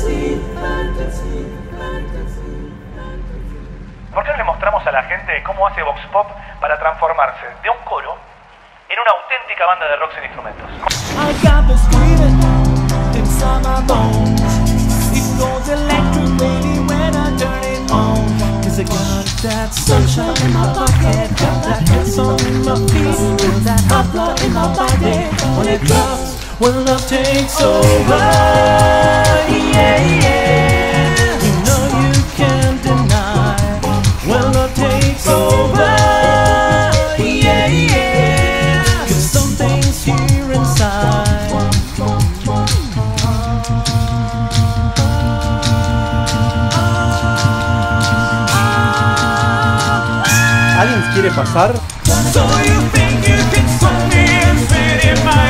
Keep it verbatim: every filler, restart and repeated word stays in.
¿Por qué no le mostramos a la gente cómo hace Vox Pop para transformarse de un coro en una auténtica banda de rock sin instrumentos? ¿Alguien quiere pasar? So you think you can swing me and spit in my